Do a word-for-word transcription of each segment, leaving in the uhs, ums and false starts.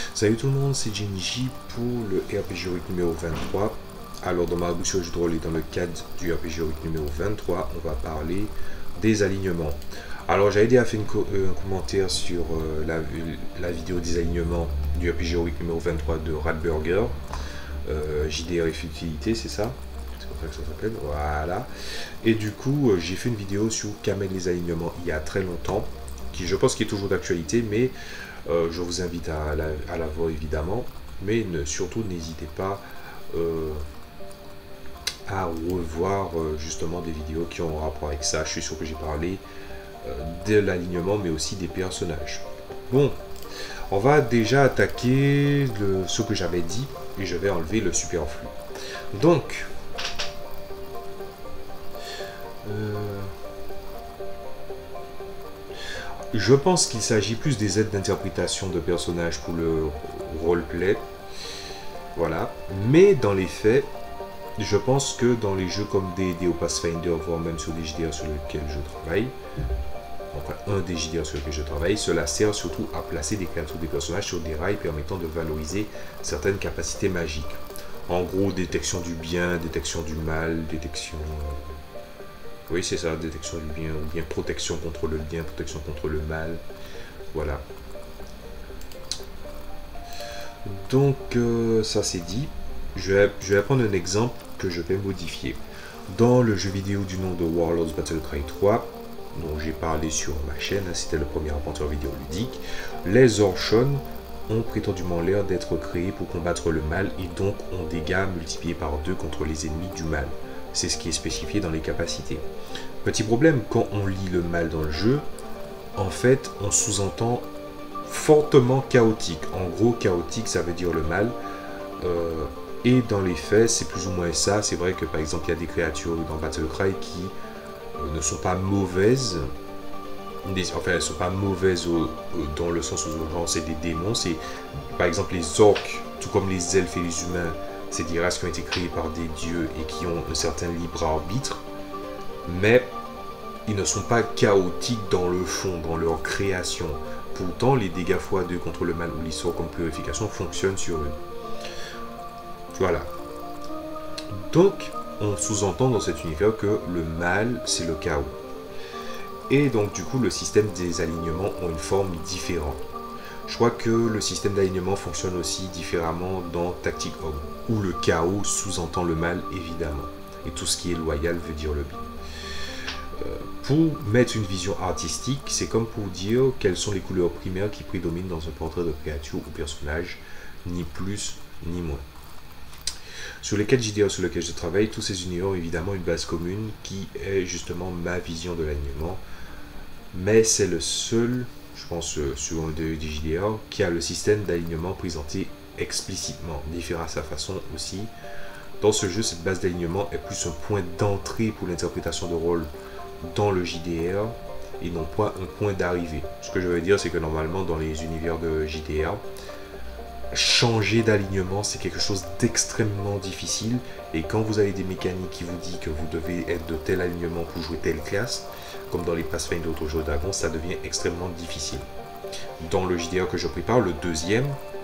Salut tout le monde, c'est Genji pour le R P G Heroic numéro vingt-trois. Alors dans ma bouche de rôle et dans le cadre du R P G Heroic numéro vingt-trois, on va parler des alignements. Alors j'avais déjà fait une co euh, un commentaire sur euh, la, la vidéo des alignements du R P G Heroic numéro vingt-trois de Radburger. Euh, J D R F Utilité, c'est ça? C'est comme ça que ça s'appelle, voilà. Et du coup, euh, j'ai fait une vidéo sur qu'amènent les alignements il y a très longtemps, qui je pense qui est toujours d'actualité, mais Euh, je vous invite à la, à la voir évidemment, mais ne, surtout n'hésitez pas euh, à revoir euh, justement des vidéos qui ont un rapport avec ça. Je suis sûr que j'ai parlé euh, de l'alignement, mais aussi des personnages. Bon, on va déjà attaquer le, ce que j'avais dit, et je vais enlever le superflu. Donc, euh, je pense qu'il s'agit plus des aides d'interprétation de personnages pour le roleplay. Voilà. Mais dans les faits, je pense que dans les jeux comme D and D ou Pathfinder, voire même sur des J D R sur lesquels je travaille, enfin un des J D R sur lesquels je travaille, cela sert surtout à placer des créatures, des personnages sur des rails permettant de valoriser certaines capacités magiques. En gros, détection du bien, détection du mal, détection... Oui, c'est ça, détection du bien, ou bien protection contre le bien, protection contre le mal. Voilà. Donc, euh, ça c'est dit. Je vais, je vais prendre un exemple que je vais modifier. Dans le jeu vidéo du nom de Warlords Battlecry trois, dont j'ai parlé sur ma chaîne, hein, c'était le premier aventure vidéoludique, les Orshon ont prétendument l'air d'être créés pour combattre le mal et donc ont des dégâts multipliés par deux contre les ennemis du mal. C'est ce qui est spécifié dans les capacités. Petit problème, quand on lit le mal dans le jeu, en fait, on sous-entend fortement chaotique. En gros, chaotique, ça veut dire le mal. Euh, et dans les faits, c'est plus ou moins ça. C'est vrai que, par exemple, il y a des créatures dans Battlecry qui euh, ne sont pas mauvaises. Des, enfin, elles ne sont pas mauvaises au, au, dans le sens où c'est des démons. C'est, par exemple, les orques, tout comme les elfes et les humains, c'est des races qui ont été créées par des dieux et qui ont un certain libre arbitre, mais ils ne sont pas chaotiques dans le fond, dans leur création. Pourtant, les dégâts fois deux contre le mal ou les sorts comme purification fonctionnent sur eux. Voilà. Donc, on sous-entend dans cet univers que le mal, c'est le chaos. Et donc, du coup, le système des alignements ont une forme différente. Je crois que le système d'alignement fonctionne aussi différemment dans Tactic Ogre, où le chaos sous-entend le mal, évidemment. Et tout ce qui est loyal veut dire le bien. Euh, pour mettre une vision artistique, c'est comme pour dire quelles sont les couleurs primaires qui prédominent dans un portrait de créature ou personnage, ni plus ni moins. Sur les quatre J D R sur lesquels je travaille, tous ces univers ont évidemment une base commune qui est justement ma vision de l'alignement, mais c'est le seul... je pense euh, sur un des J D R, qui a le système d'alignement présenté explicitement, différent à sa façon aussi. Dans ce jeu, cette base d'alignement est plus un point d'entrée pour l'interprétation de rôle dans le J D R et non pas un point d'arrivée. Ce que je veux dire, c'est que normalement dans les univers de J D R, changer d'alignement, c'est quelque chose d'extrêmement difficile, et quand vous avez des mécaniques qui vous disent que vous devez être de tel alignement pour jouer telle classe, comme dans les Pathfinder d'autres jeux d'avant, ça devient extrêmement difficile. Dans le J D R que je prépare, le deuxième,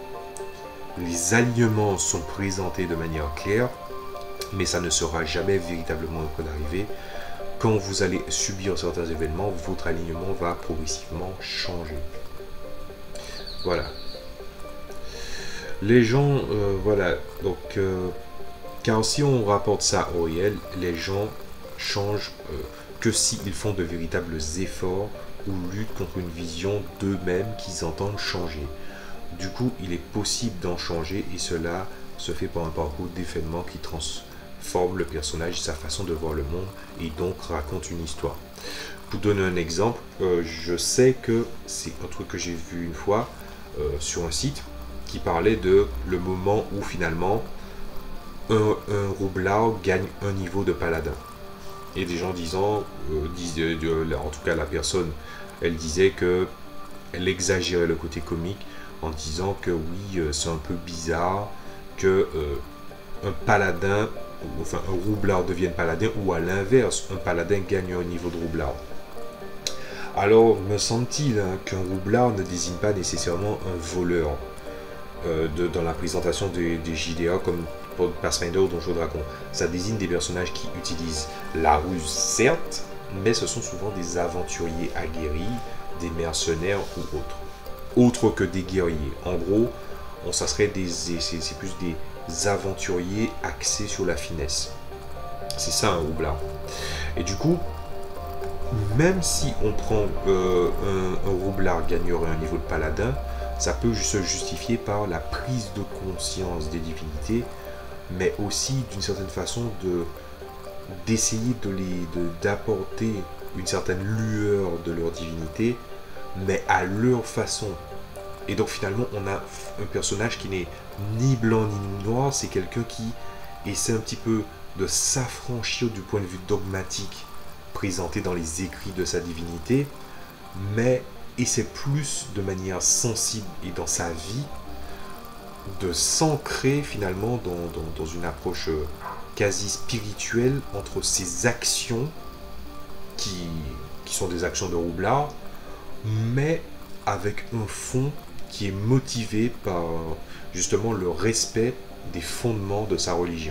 les alignements sont présentés de manière claire, mais ça ne sera jamais véritablement un point d'arrivée. Quand vous allez subir certains événements, votre alignement va progressivement changer. Voilà. Les gens, euh, voilà, donc, euh, car si on rapporte ça au réel, les gens changent euh, que s'ils font de véritables efforts ou luttent contre une vision d'eux-mêmes qu'ils entendent changer. Du coup, il est possible d'en changer, et cela se fait par un parcours d'effènement qui transforme le personnage et sa façon de voir le monde, et donc raconte une histoire. Pour donner un exemple, euh, je sais que c'est un truc que j'ai vu une fois euh, sur un site qui parlait de le moment où finalement un, un roublard gagne un niveau de paladin. Et des gens disant, euh, disent, euh, en tout cas la personne, elle disait que elle exagérait le côté comique en disant que oui, euh, c'est un peu bizarre que euh, un paladin, enfin un roublard devienne paladin, ou à l'inverse, un paladin gagne un niveau de roublard. Alors, me semble-t-il hein, qu'un roublard ne désigne pas nécessairement un voleur. euh, de, dans la présentation des, des J D A comme pour Pathfinder ou Donjons et Dragons. Ça désigne des personnages qui utilisent la ruse, certes, mais ce sont souvent des aventuriers aguerris, des mercenaires ou autres. Autres que des guerriers. En gros, on, ça serait des, c'est plus des aventuriers axés sur la finesse. C'est ça un roublard. Et du coup, même si on prend euh, un, un roublard gagnerait un niveau de paladin, ça peut se justifier par la prise de conscience des divinités, mais aussi d'une certaine façon de d'essayer de les de, d'apporter une certaine lueur de leur divinité, mais à leur façon. Et donc finalement on a un personnage qui n'est ni blanc ni noir, c'est quelqu'un qui essaie un petit peu de s'affranchir du point de vue dogmatique présenté dans les écrits de sa divinité, mais essaie plus de manière sensible et dans sa vie de s'ancrer finalement dans, dans, dans une approche quasi spirituelle entre ses actions qui, qui sont des actions de roublard, mais avec un fond qui est motivé par justement le respect des fondements de sa religion.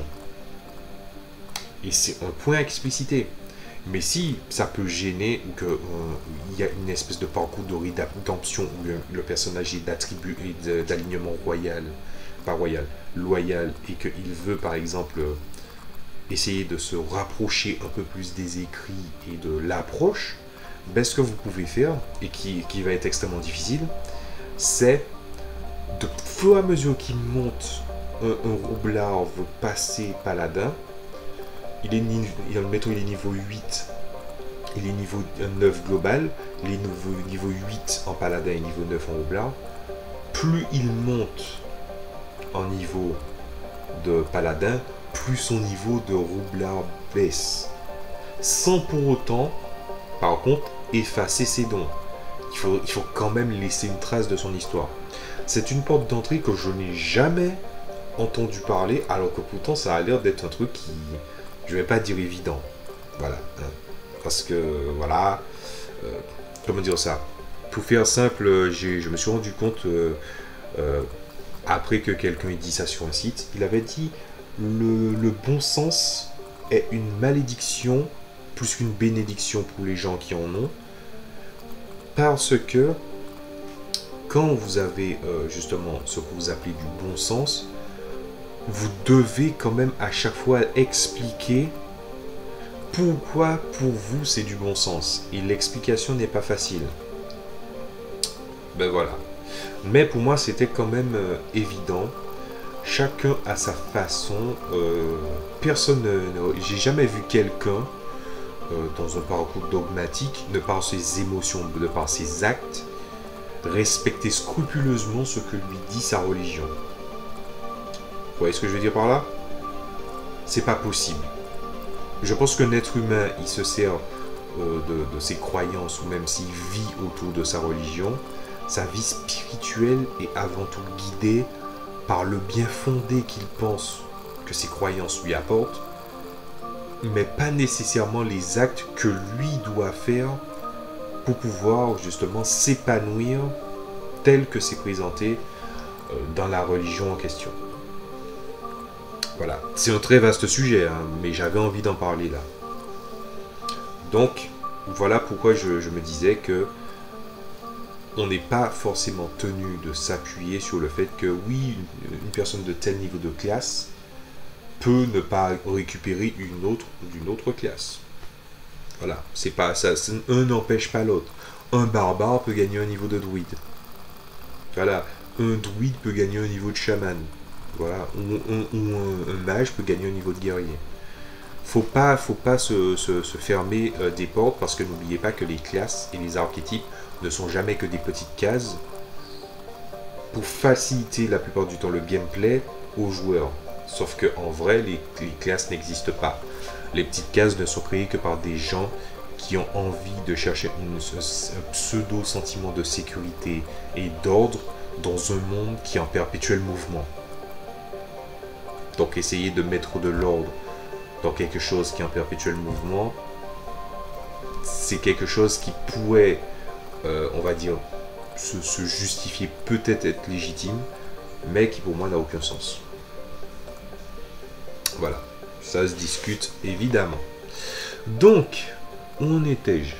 Et c'est un point à expliciter. Mais si ça peut gêner ou qu'il euh, y a une espèce de parcours de rédemption où le, le personnage est d'attribut et d'alignement royal, pas royal, loyal, et qu'il veut par exemple essayer de se rapprocher un peu plus des écrits et de l'approche, ben, ce que vous pouvez faire, et qui, qui va être extrêmement difficile, c'est de fur et à mesure qu'il monte un, un roublard veut passer paladin, il est, mettons, il est niveau huit, il est niveau neuf global, il est niveau, niveau huit en paladin et niveau neuf en roublard. Plus il monte en niveau de paladin, plus son niveau de roublard baisse. Sans pour autant, par contre, effacer ses dons. Il faut, il faut quand même laisser une trace de son histoire. C'est une porte d'entrée que je n'ai jamais entendu parler, alors que pourtant ça a l'air d'être un truc qui... je vais pas dire évident, voilà, parce que, voilà, euh, comment dire ça, pour faire simple, je me suis rendu compte, euh, euh, après que quelqu'un ait dit ça sur un site, il avait dit, le, le bon sens est une malédiction, plus qu'une bénédiction pour les gens qui en ont, parce que, quand vous avez, euh, justement, ce que vous appelez du bon sens, vous devez quand même à chaque fois expliquer pourquoi pour vous c'est du bon sens. Et l'explication n'est pas facile. Ben voilà. Mais pour moi c'était quand même euh, évident. Chacun a sa façon. Euh, personne ne... J'ai jamais vu quelqu'un euh, dans un parcours dogmatique, de par ses émotions, de par ses actes, respecter scrupuleusement ce que lui dit sa religion. Vous voyez ce que je veux dire par là? C'est pas possible. Je pense qu'un être humain, il se sert euh, de, de ses croyances, ou même s'il vit autour de sa religion, sa vie spirituelle est avant tout guidée par le bien fondé qu'il pense que ses croyances lui apportent, mais pas nécessairement les actes que lui doit faire pour pouvoir justement s'épanouir tel que c'est présenté euh, dans la religion en question. Voilà, c'est un très vaste sujet, hein, mais j'avais envie d'en parler là. Donc, voilà pourquoi je, je me disais que on n'est pas forcément tenu de s'appuyer sur le fait que oui, une, une personne de tel niveau de classe peut ne pas récupérer une autre d'une autre classe. Voilà, c'est pas ça, un n'empêche pas l'autre. Un barbare peut gagner un niveau de druide. Voilà, un druide peut gagner un niveau de chaman. Voilà, ou, ou, ou un, un mage peut gagner un niveau de guerrier. Faut pas, faut pas se, se, se fermer euh, des portes, parce que n'oubliez pas que les classes et les archétypes ne sont jamais que des petites cases pour faciliter la plupart du temps le gameplay aux joueurs. Sauf que en vrai, les, les classes n'existent pas. Les petites cases ne sont créées que par des gens qui ont envie de chercher une, un pseudo sentiment de sécurité et d'ordre dans un monde qui est en perpétuel mouvement. Donc essayer de mettre de l'ordre dans quelque chose qui est en perpétuel mouvement, c'est quelque chose qui pourrait, euh, on va dire, se, se justifier, peut-être être légitime, mais qui pour moi n'a aucun sens. Voilà, ça se discute évidemment. Donc, où en étais-je?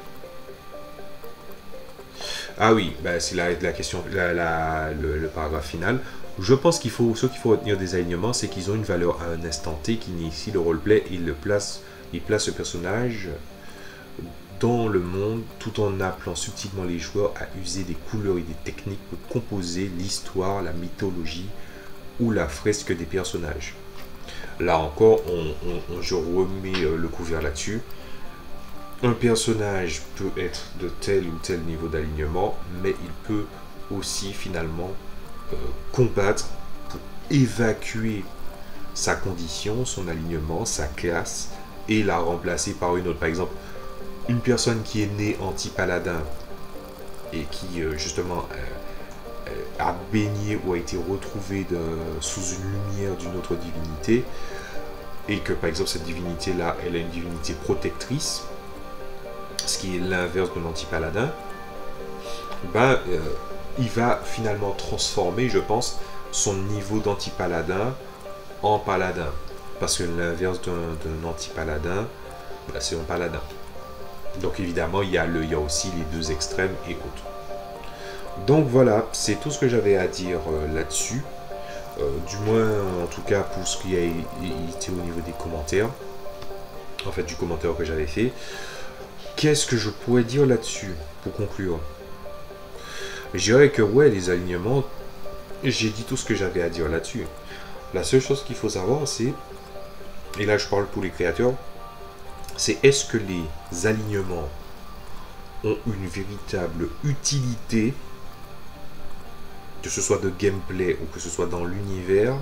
Ah oui, bah, c'est la, la question, la, la, le, le paragraphe final. Je pense qu'il faut, ce qu'il faut retenir des alignements, c'est qu'ils ont une valeur à un instant T qui initie le roleplay. Il le place, il place le personnage dans le monde tout en appelant subtilement les joueurs à user des couleurs et des techniques pour composer l'histoire, la mythologie ou la fresque des personnages. Là encore, on, on, on, je remets le couvert là-dessus. Un personnage peut être de tel ou tel niveau d'alignement, mais il peut aussi finalement euh, combattre pour évacuer sa condition, son alignement, sa classe, et la remplacer par une autre. Par exemple, une personne qui est née anti-paladin et qui euh, justement euh, a baigné ou a été retrouvée de, sous une lumière d'une autre divinité, et que par exemple cette divinité-là, elle a une divinité protectrice, ce qui est l'inverse de l'anti-paladin, ben, euh, il va finalement transformer, je pense, son niveau d'anti-paladin en paladin. Parce que l'inverse d'un anti-paladin, ben, c'est un paladin. Donc évidemment, il y, a le, il y a aussi les deux extrêmes et autres. Donc voilà, c'est tout ce que j'avais à dire euh, là-dessus. Euh, du moins, en tout cas, pour ce qui a été au niveau des commentaires. En fait, du commentaire que j'avais fait. Qu'est-ce que je pourrais dire là-dessus, pour conclure? Je dirais que, ouais, les alignements, j'ai dit tout ce que j'avais à dire là-dessus. La seule chose qu'il faut savoir, c'est, et là je parle pour les créateurs, c'est est-ce que les alignements ont une véritable utilité, que ce soit de gameplay ou que ce soit dans l'univers,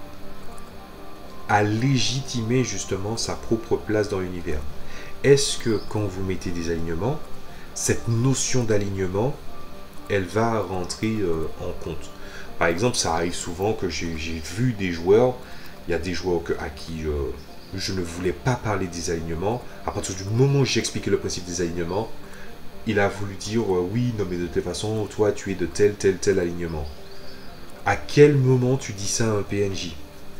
à légitimer justement sa propre place dans l'univers. Est-ce que quand vous mettez des alignements, cette notion d'alignement, elle va rentrer euh, en compte? Par exemple, ça arrive souvent que j'ai vu des joueurs, il y a des joueurs que, à qui euh, je ne voulais pas parler des alignements. À partir du moment où j'ai expliqué le principe des alignements, il a voulu dire euh, oui, non mais de toute façon, toi tu es de tel, tel, tel alignement. À quel moment tu dis ça à un P N J?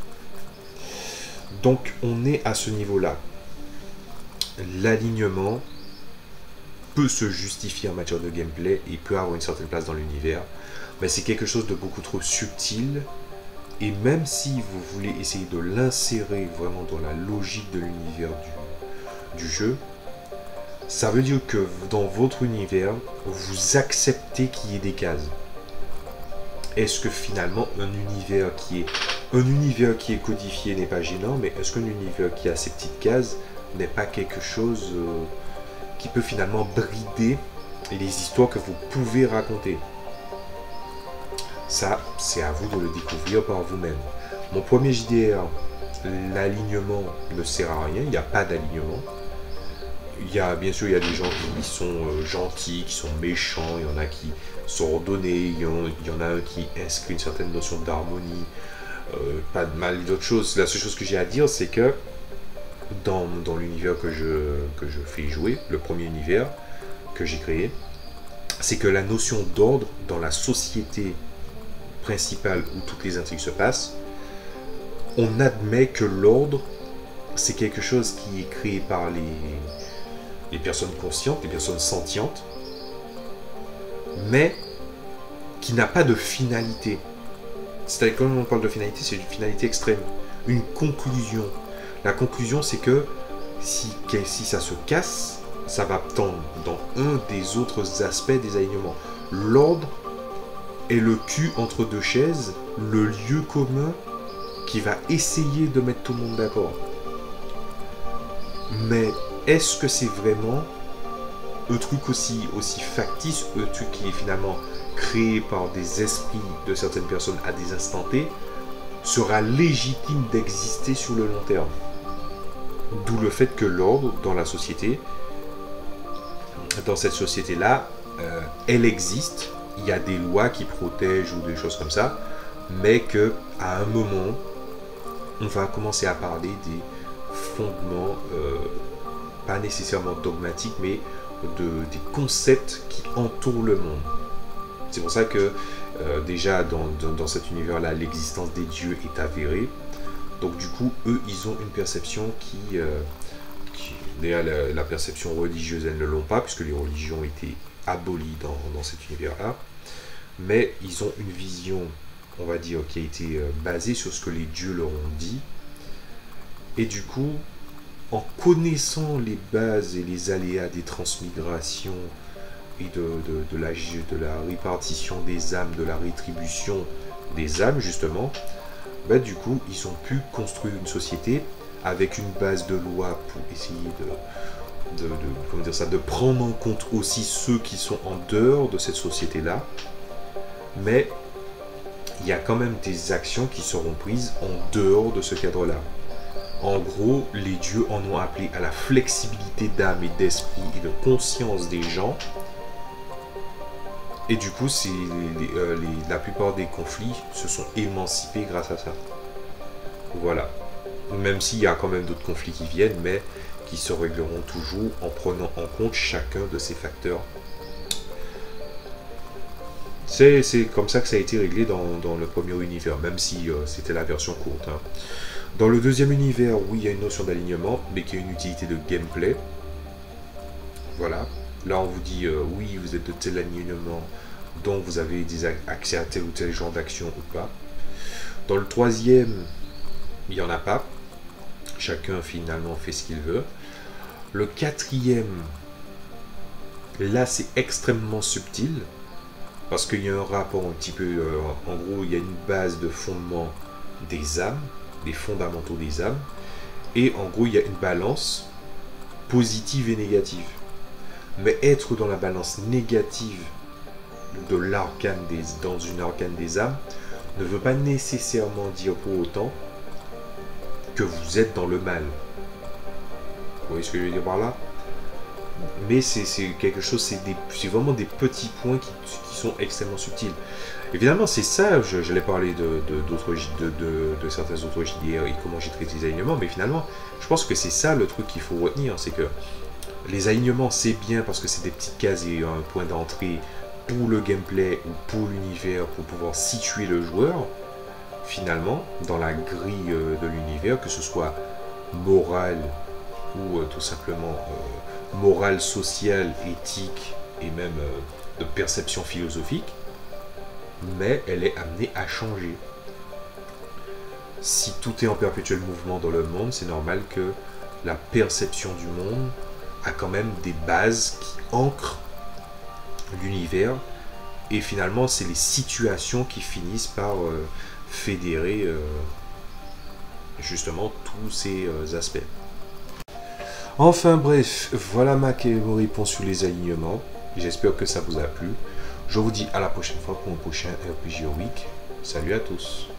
Donc on est à ce niveau-là. L'alignement peut se justifier en matière de gameplay et peut avoir une certaine place dans l'univers, mais c'est quelque chose de beaucoup trop subtil, et même si vous voulez essayer de l'insérer vraiment dans la logique de l'univers du, du jeu, ça veut dire que dans votre univers, vous acceptez qu'il y ait des cases. Est-ce que finalement un univers qui est un univers qui est codifié n'est pas gênant, mais est-ce qu'un univers qui a ces petites cases n'est pas quelque chose euh, qui peut finalement brider les histoires que vous pouvez raconter? Ça, c'est à vous de le découvrir par vous-même. Mon premier J D R, l'alignement ne sert à rien, il n'y a pas d'alignement. Il y a, bien sûr, il y a des gens qui sont euh, gentils, qui sont méchants, il y en a qui sont ordonnés, il y en, il y en a un qui inscrit une certaine notion d'harmonie, euh, pas de mal d'autres choses. La seule chose que j'ai à dire, c'est que dans, dans l'univers que je, que je fais jouer, le premier univers que j'ai créé, c'est que la notion d'ordre dans la société principale où toutes les intrigues se passent, on admet que l'ordre, c'est quelque chose qui est créé par les, les personnes conscientes, les personnes sentientes, mais qui n'a pas de finalité. C'est-à-dire, quand on parle de finalité, c'est une finalité extrême, une conclusion. La conclusion, c'est que si, si ça se casse, ça va tendre dans un des autres aspects des alignements. L'ordre est le cul entre deux chaises, le lieu commun qui va essayer de mettre tout le monde d'accord. Mais est-ce que c'est vraiment un truc aussi, aussi factice, un truc qui est finalement créé par des esprits de certaines personnes à des instants T, sera légitime d'exister sur le long terme? D'où le fait que l'ordre dans la société, dans cette société-là, euh, elle existe, il y a des lois qui protègent ou des choses comme ça, mais que à un moment, on va commencer à parler des fondements, euh, pas nécessairement dogmatiques, mais de, des concepts qui entourent le monde. C'est pour ça que Euh, déjà, dans, dans, dans cet univers-là, l'existence des dieux est avérée. Donc du coup, eux, ils ont une perception qui... Euh, qui déjà, la, la perception religieuse, elles ne l'ont pas, puisque les religions étaient abolies dans, dans cet univers-là. Mais ils ont une vision, on va dire, qui a été basée sur ce que les dieux leur ont dit. Et du coup, en connaissant les bases et les aléas des transmigrations et de, de, de, la, de la répartition des âmes, de la rétribution des âmes, justement, bah, du coup, ils ont pu construire une société avec une base de loi pour essayer de, de, de, comment dire ça, de prendre en compte aussi ceux qui sont en dehors de cette société-là. Mais il y a quand même des actions qui seront prises en dehors de ce cadre-là. En gros, les dieux en ont appelé à la flexibilité d'âme et d'esprit et de conscience des gens. Et du coup, c'est les, les, euh, les, la plupart des conflits se sont émancipés grâce à ça. Voilà. Même s'il y a quand même d'autres conflits qui viennent, mais qui se régleront toujours en prenant en compte chacun de ces facteurs. C'est comme ça que ça a été réglé dans, dans le premier univers, même si euh, c'était la version courte. Hein. Dans le deuxième univers, oui, il y a une notion d'alignement, mais qui a une utilité de gameplay. Voilà. Là, on vous dit, euh, oui, vous êtes de tel alignement, donc vous avez des accès à tel ou tel genre d'action ou pas. Dans le troisième, il n'y en a pas. Chacun, finalement, fait ce qu'il veut. Le quatrième, là, c'est extrêmement subtil. Parce qu'il y a un rapport un petit peu... Euh, en gros, il y a une base de fondement des âmes, des fondamentaux des âmes. Et en gros, il y a une balance positive et négative. Mais être dans la balance négative de l'arcane des, dans une arcane des âmes ne veut pas nécessairement dire pour autant que vous êtes dans le mal. Vous voyez ce que je veux dire par là? Mais c'est quelque chose, c'est vraiment des petits points qui, qui sont extrêmement subtils. Évidemment, c'est ça, j'allais parler de, de, de, de, de certains autres J D R et comment j'ai traité les alignements, mais finalement, je pense que c'est ça le truc qu'il faut retenir, c'est que les alignements, c'est bien parce que c'est des petites cases et un point d'entrée pour le gameplay ou pour l'univers, pour pouvoir situer le joueur, finalement, dans la grille de l'univers, que ce soit moral ou euh, tout simplement euh, morale, sociale, éthique et même euh, de perception philosophique, mais elle est amenée à changer. Si tout est en perpétuel mouvement dans le monde, c'est normal que la perception du monde a quand même des bases qui ancrent l'univers, et finalement c'est les situations qui finissent par euh, fédérer euh, justement tous ces euh, aspects. Enfin bref, voilà ma réponse sur les alignements. J'espère que ça vous a plu. Je vous dis à la prochaine fois pour un prochain R P G Week. Salut à tous.